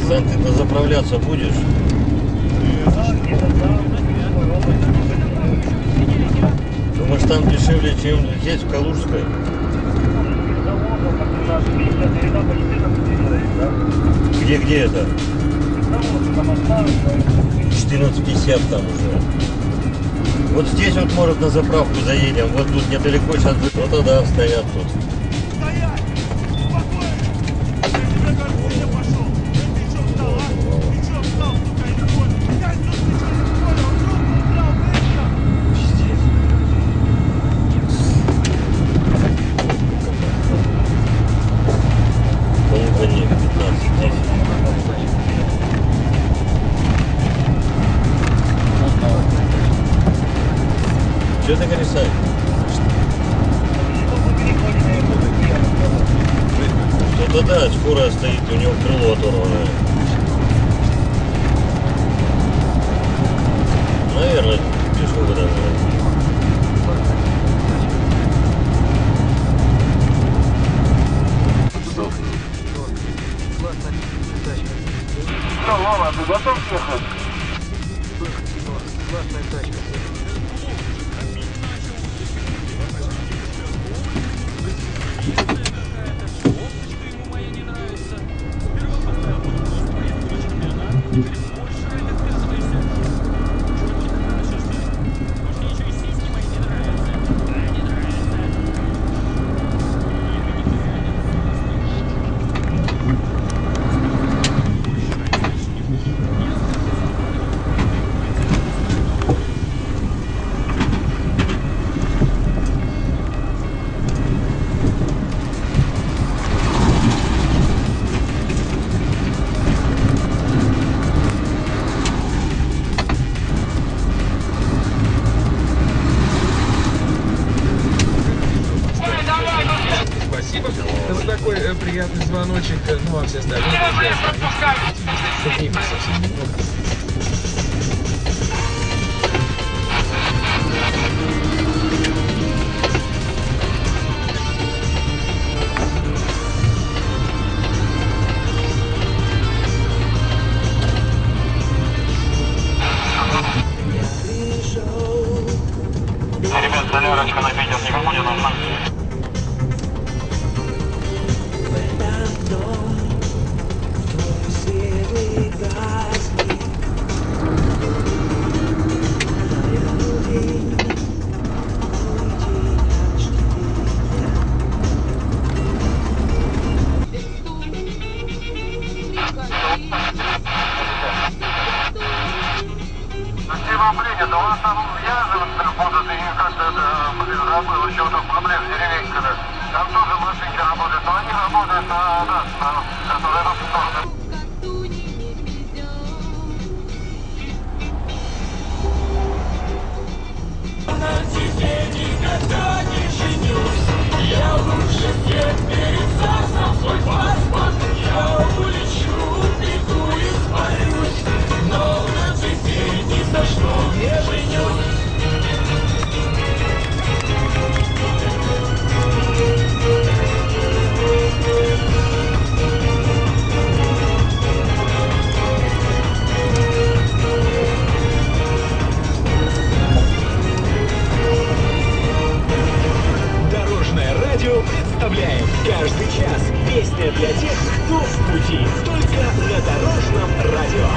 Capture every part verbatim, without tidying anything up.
Сань, ты заправляться будешь? Думаешь, там дешевле, чем здесь, в Калужской? Где, где это? четырнадцать пятьдесят там уже. Вот здесь вот, может, на заправку заедем. Вот тут недалеко сейчас. Вот тогда стоят тут. Что ты говоришь, Сань? Что-то да, скорая стоит, у него крыло оторванное. Наверное, дешевый даже. Что, Вова, ты готов ехать? Классная тачка. За такой э, приятный звоночек, ну а все остальные друзья, совсем немного. Ребят, солярочка на Питер никому не нужна. Спасибо, блин, у вас там вязаны будут, и как-то это, блин, забыл, еще там проблем с деревеньками. Там тоже машинки работают, но они работают на нас, на, которые идут в сторону. Никогда не женюсь, я лучше всех пересосам свой паспорт. Я улечу, приду и спалюсь, но на цепи ни за что не женюсь. Представляем каждый час песня для тех, кто в пути. Только на Дорожном радио.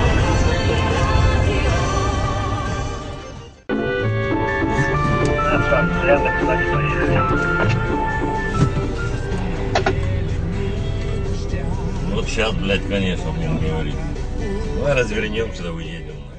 Вот сейчас, блядь, конечно, будем говорить. Давай развернемся, да уедем.